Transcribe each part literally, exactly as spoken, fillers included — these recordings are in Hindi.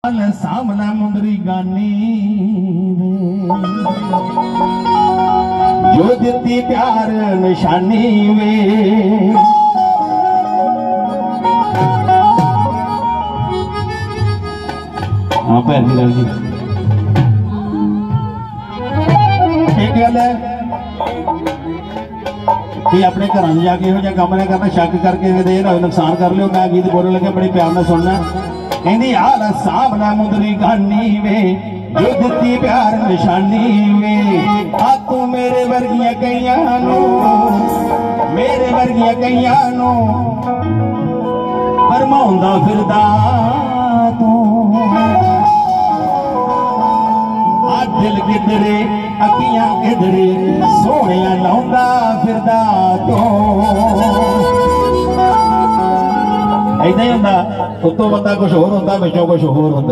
सामने मुंदरी गानी जो दिती प्यार निशानी वे हाँ भैन जी जी एक गल है कि अपने घर जाके हो काम नहीं करना शक करके दे नुकसान कर लियो। मैं गीत बोलने लगे बड़ी प्यार में सुनना कहती हाल सामने मुंदरी गानी वे जो दिती प्यार निशानी वे आ तू मेरे वर्गिया कईयां नू मेरे वर्गिया कईयां नू फरमाउंदा फिरदा तू आ दिल किधरे अखियां किधरे सोहणिया लाउंदा फिरदा तू ऐसा ही होंदा उत्तों बंदा कुछ होर होंदा विचों कुछ होर होंदा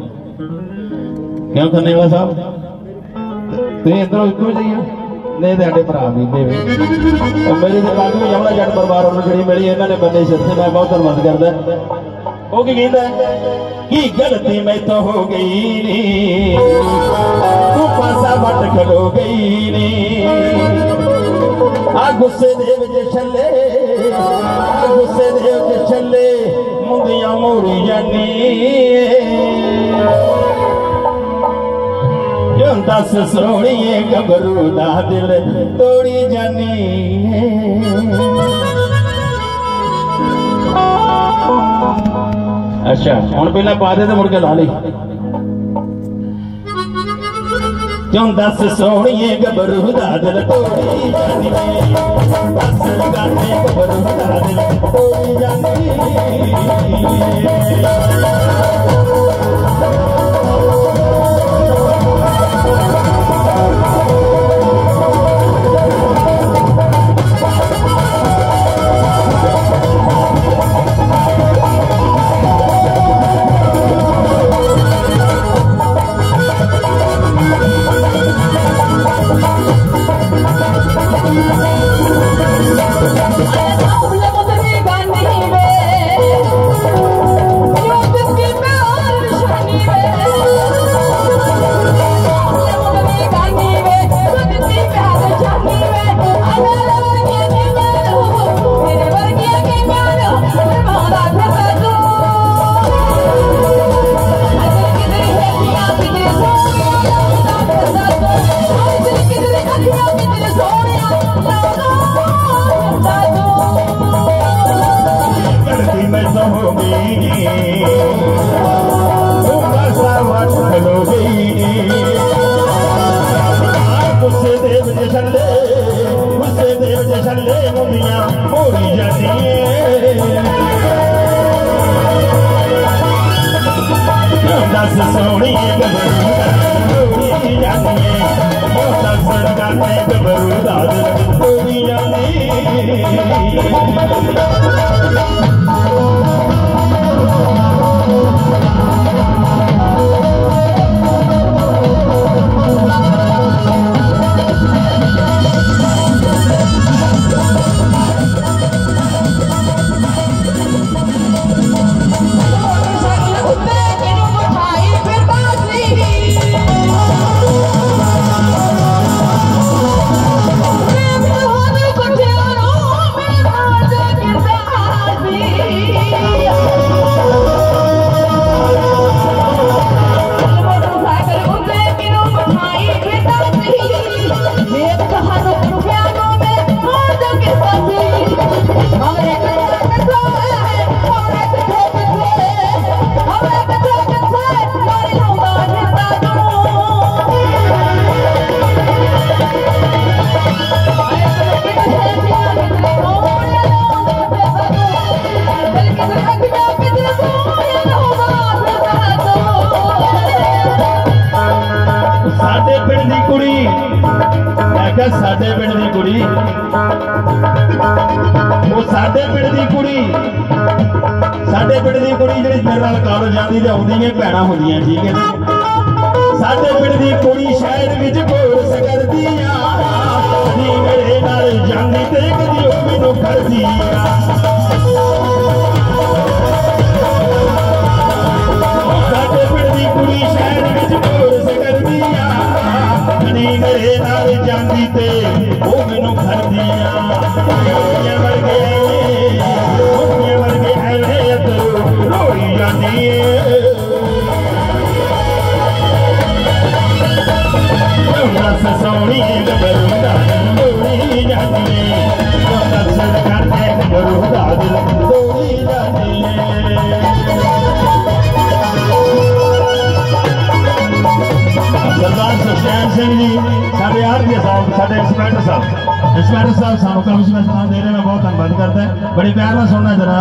क्यों करने वाला साहब तुम इधरों इको ही नहीं तो भरा भी मेरी तो काफी यमुना जट परिवार उन्होंने मिली इन्होंने बंदे सिर से मैं बहुत धन्यवाद करता वो की कहता कि गलती मैं तो हो गई नी तू पासा वट खलो गई नी आ गुस्से दे विच छले आ गुस्से दे विच छले मुंदियां मोड़ी जानी जो दस सोहणिए गबरू दा दिल तोड़ी जानी अच्छा हुण पहला पा दे तो मुड़ के ला ली क्यों दस सोहणिए गबरू दा दिल तोड़ी जानी दस गाने गबरू दा दिल तोड़ी जानी साडे पिंड दी कुड़ी वो साडे पिंड दी कुड़ी साडे पिंड दी कुड़ी जिहड़ी मेरे नाल कॉलेज जांदी ते आउंदी है भैणां हुंदियां ठीक है साडे पिंड दी कुड़ी शहर विच कोर्स करदी आ नी मेरे नाल जांदी ते कदी ओ मैनूं करदी आ साडे पिंड कर दिए साहब साढ़े इंस्पेक्टर साहब इंस्पेक्टर साहब सानू कमिश्नर का स्थान दे रहे मैं बहुत धन्यवाद करता है बड़ी प्यार में सुनना जरा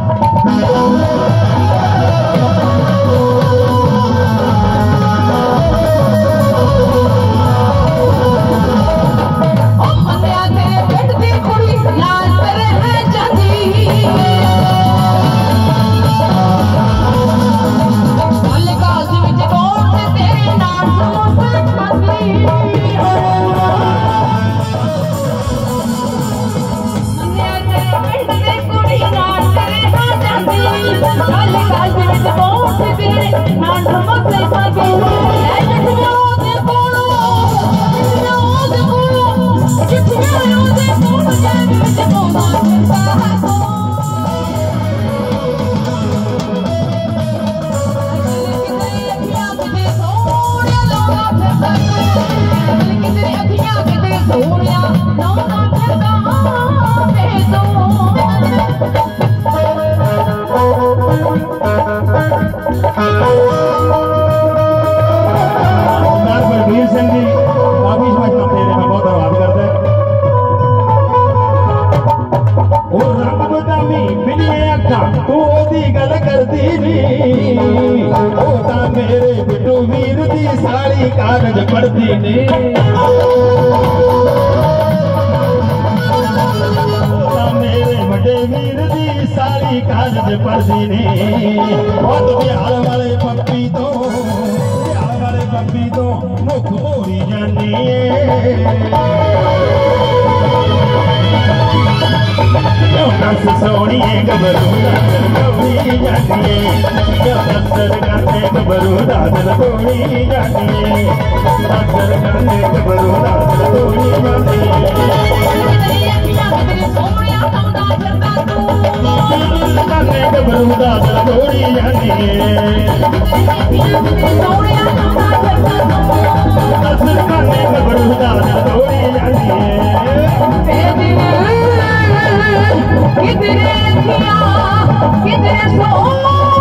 मेरे बिटू वीर दी साड़ी कागज पढ़ती ने मेरे बड़े वीर दी साड़ी कागज पढ़ती ने और बिहार वाले पप्पी तो बिहार वाले पप्पी तो मुख मोरी जानी दस सोनिए गबरू दादर गौरी जानिए दस गाने गबरू दादर गौरी जानिए दस गाने गबरू दादर गौरी जानिए गाने गबरू दादर गौरी जानिए दस गाने गबरू दादर गौरी जानिए कितने किया कितने सो